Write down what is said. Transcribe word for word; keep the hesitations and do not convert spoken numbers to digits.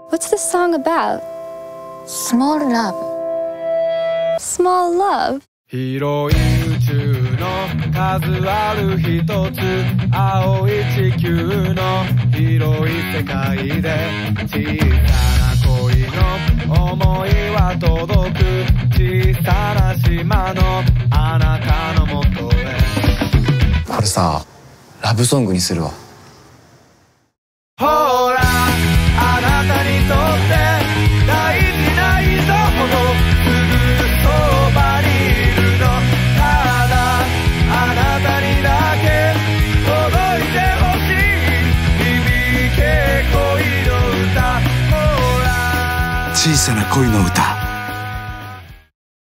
What's this song about? Small love. Small love? 広い宇宙の数ある一つ青い地球の広い世界で小さな恋の想いは届く小さな島のあなたのもとへ。 これさ、ラブソングにするわ。 ほらあなたにとって大事な人ほどすぐそばにいるの。ただあなたにだけ届いてほしい響け恋の歌。ほら小さな恋の歌。